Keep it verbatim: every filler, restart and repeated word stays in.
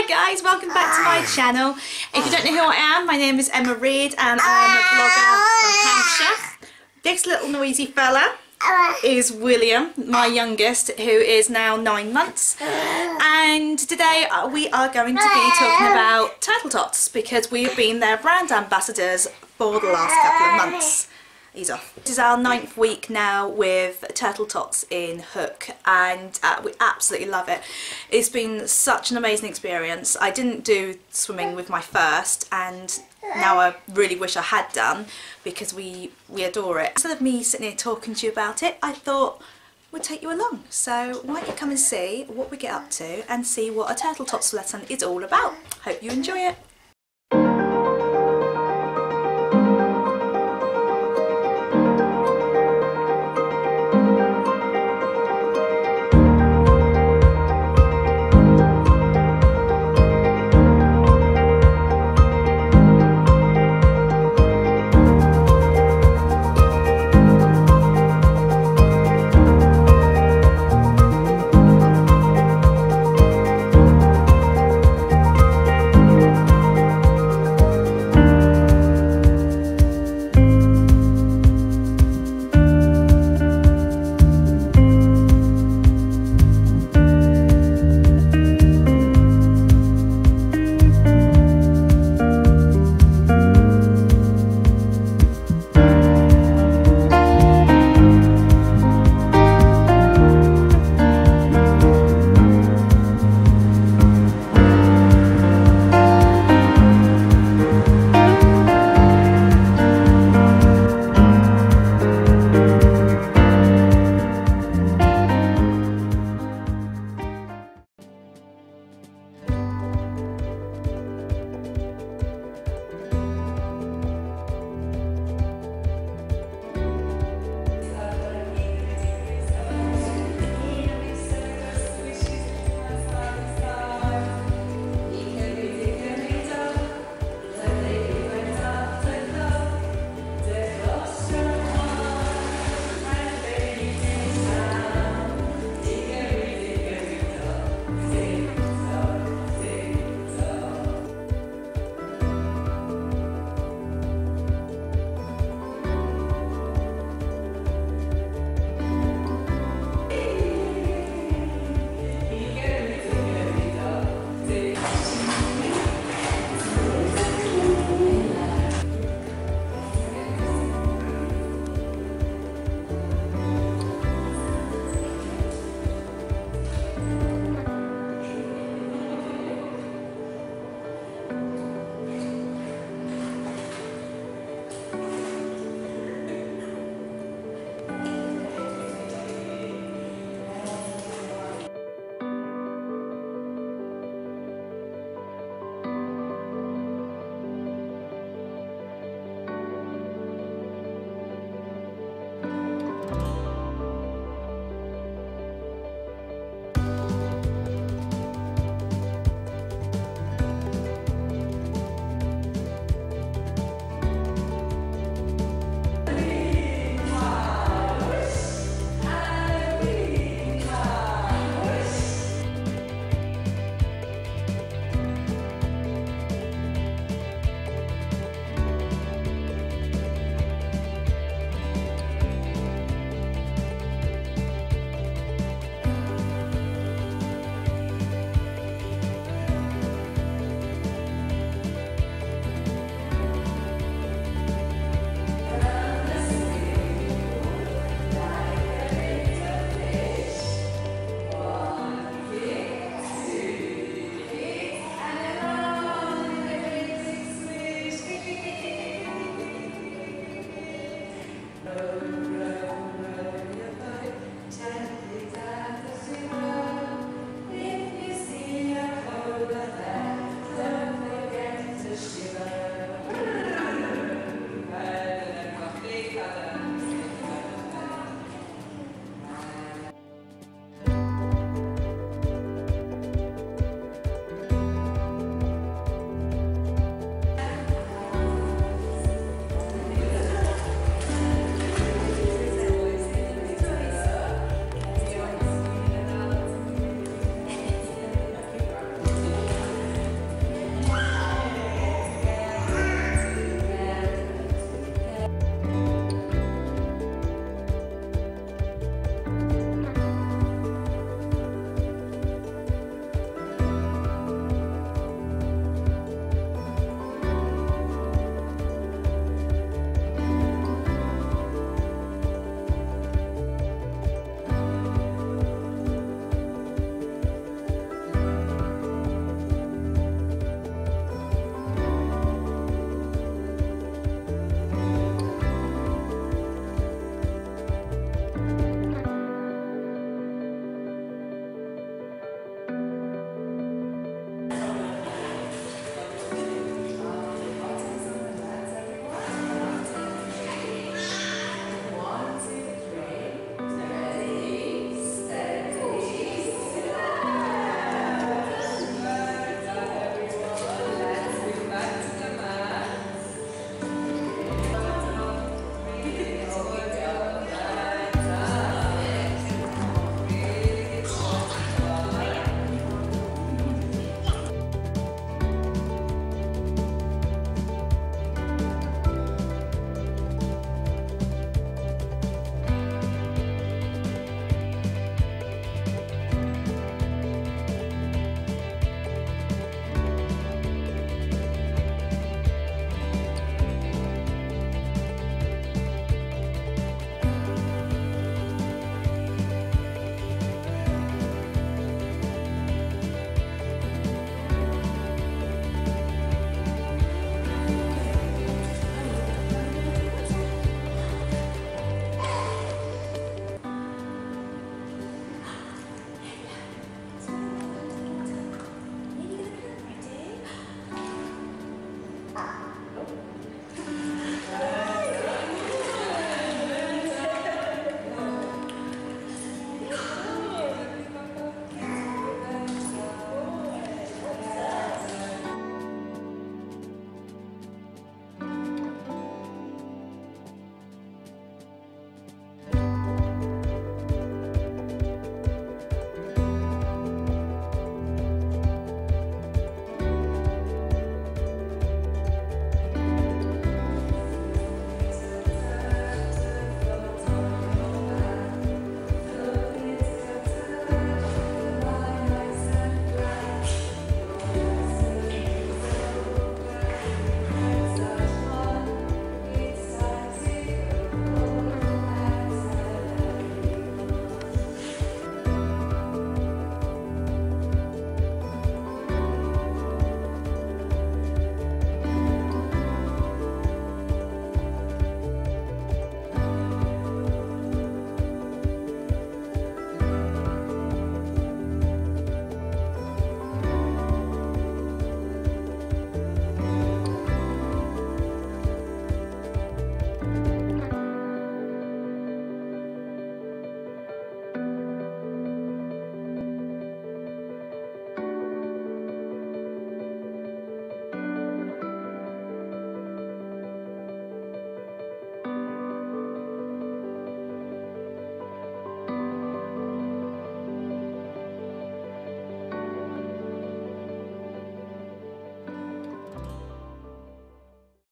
Hi guys, welcome back to my channel. If you don't know who I am, my name is Emma Reid and I'm a blogger from Hampshire. This little noisy fella is William, my youngest, who is now nine months. And today we are going to be talking about Turtle Tots because we have been their brand ambassadors for the last couple of months. He's off. This is our ninth week now with Turtle Tots in Hook and uh, we absolutely love it. It's been such an amazing experience. I didn't do swimming with my first and now I really wish I had done because we, we adore it. Instead of me sitting here talking to you about it, I thought we'd take you along. So why don't you come and see what we get up to and see what a Turtle Tots lesson is all about. Hope you enjoy it.